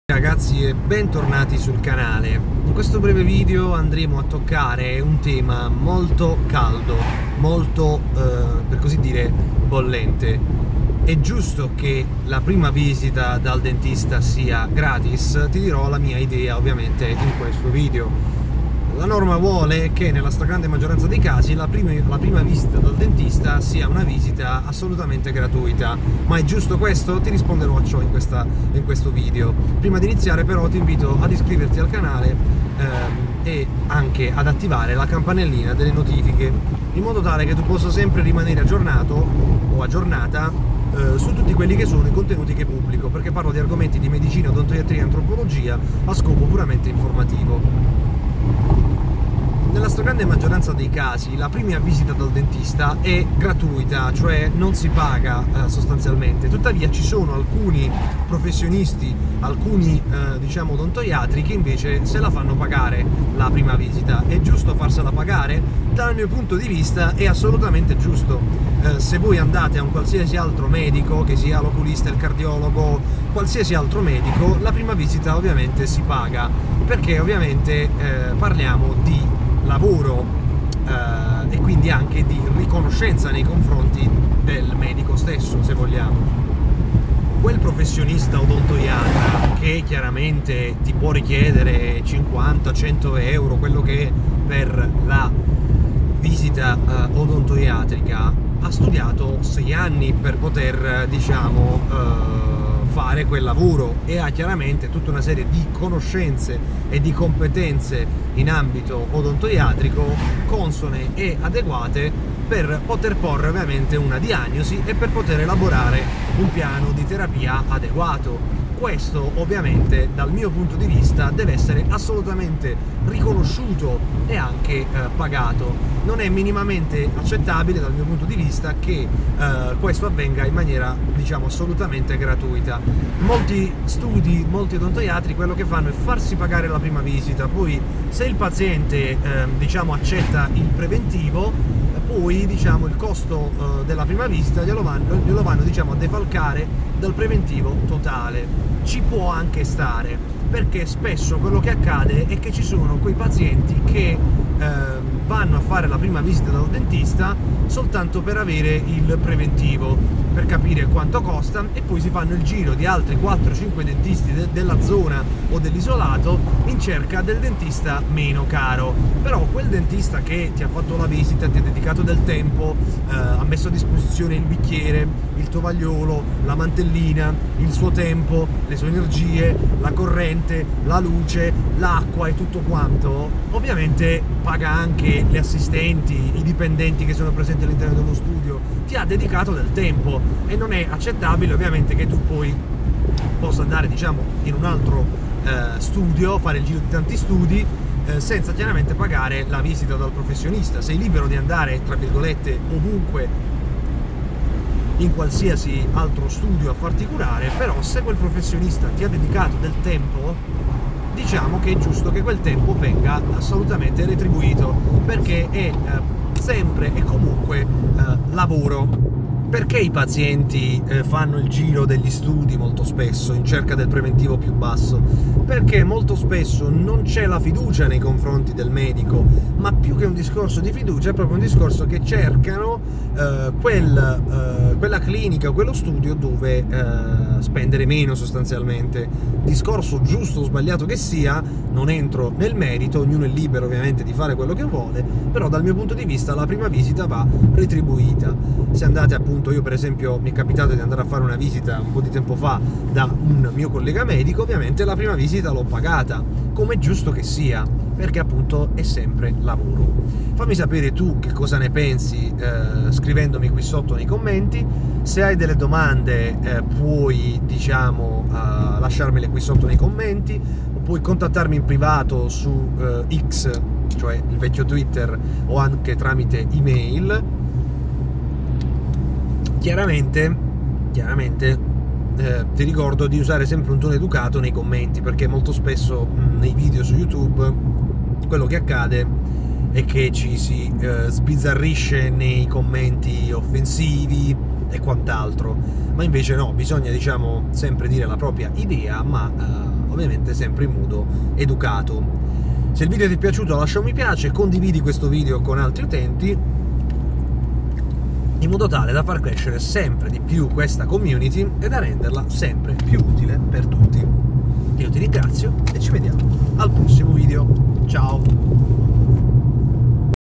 Ragazzi e bentornati sul canale. In questo breve video andremo a toccare un tema molto caldo, molto per così dire bollente. È giusto che la prima visita dal dentista sia gratis? Ti dirò la mia idea ovviamente in questo video. La norma vuole che nella stragrande maggioranza dei casi la prima visita dal dentista sia una visita assolutamente gratuita. Ma è giusto questo? Ti risponderò a ciò in questo video. Prima di iniziare però ti invito ad iscriverti al canale e anche ad attivare la campanellina delle notifiche, in modo tale che tu possa sempre rimanere aggiornato o aggiornata su tutti quelli che sono i contenuti che pubblico, perché parlo di argomenti di medicina, odontoiatria e antropologia a scopo puramente informativo. Nella stragrande maggioranza dei casi la prima visita dal dentista è gratuita, cioè non si paga sostanzialmente. Tuttavia ci sono alcuni professionisti, alcuni diciamo odontoiatri che invece se la fanno pagare la prima visita. È giusto farsela pagare? Dal mio punto di vista è assolutamente giusto. Se voi andate a un qualsiasi altro medico, che sia l'oculista, il cardiologo, qualsiasi altro medico, la prima visita ovviamente si paga, perché ovviamente parliamo di lavoro e quindi anche di riconoscenza nei confronti del medico stesso, se vogliamo. Quel professionista odontoiatra che chiaramente ti può richiedere 50-100 euro, quello che è per la visita odontoiatrica, ha studiato 6 anni per poter diciamo fare quel lavoro e ha chiaramente tutta una serie di conoscenze e di competenze in ambito odontoiatrico consone e adeguate per poter porre ovviamente una diagnosi e per poter elaborare un piano di terapia adeguato. Questo ovviamente dal mio punto di vista deve essere assolutamente riconosciuto e anche pagato. Non è minimamente accettabile dal mio punto di vista che questo avvenga in maniera diciamo assolutamente gratuita. Molti studi, molti odontoiatri quello che fanno è farsi pagare la prima visita, poi se il paziente diciamo accetta il preventivo, poi diciamo il costo della prima visita glielo vanno diciamo a defalcare dal preventivo totale. Ci può anche stare, perché spesso quello che accade è che ci sono quei pazienti che vanno a fare la prima visita dal dentista soltanto per avere il preventivo, per capire quanto costa, e poi si fanno il giro di altri 4-5 dentisti della zona o dell'isolato in cerca del dentista meno caro. Però quel dentista che ti ha fatto la visita, ti ha dedicato del tempo, ha messo a disposizione il bicchiere, il tovagliolo, la mantellina, il suo tempo, le sue energie, la corrente, la luce, l'acqua e tutto quanto, ovviamente paga anche le assistenti, i dipendenti che sono presenti all'interno dello studio, ti ha dedicato del tempo e non è accettabile ovviamente che tu poi possa andare diciamo in un altro studio, fare il giro di tanti studi senza chiaramente pagare la visita dal professionista. Sei libero di andare tra virgolette ovunque, in qualsiasi altro studio a farti curare, però se quel professionista ti ha dedicato del tempo, diciamo che è giusto che quel tempo venga assolutamente retribuito, perché è sempre e comunque lavoro. Perché i pazienti fanno il giro degli studi molto spesso in cerca del preventivo più basso? Perché molto spesso non c'è la fiducia nei confronti del medico, ma più che un discorso di fiducia è proprio un discorso che cercano quella clinica o quello studio dove spendere meno sostanzialmente. Discorso giusto o sbagliato che sia, non entro nel merito, ognuno è libero ovviamente di fare quello che vuole, però dal mio punto di vista la prima visita va retribuita. Se andate appunto, io per esempio mi è capitato di andare a fare una visita un po' di tempo fa da un mio collega medico, ovviamente la prima visita l'ho pagata, come è giusto che sia, perché appunto è sempre lavoro. Fammi sapere tu che cosa ne pensi scrivendomi qui sotto nei commenti. Se hai delle domande puoi diciamo lasciarmele qui sotto nei commenti, o puoi contattarmi in privato su X, cioè il vecchio Twitter, o anche tramite email. Chiaramente ti ricordo di usare sempre un tono educato nei commenti, perché molto spesso nei video su YouTube quello che accade è che ci si sbizzarrisce nei commenti offensivi e quant'altro, ma invece no, bisogna diciamo sempre dire la propria idea, ma ovviamente sempre in modo educato. Se il video ti è piaciuto lascia un mi piace, condividi questo video con altri utenti, in modo tale da far crescere sempre di più questa community e da renderla sempre più utile per tutti. Io ti ringrazio e ci vediamo al prossimo video. Ciao!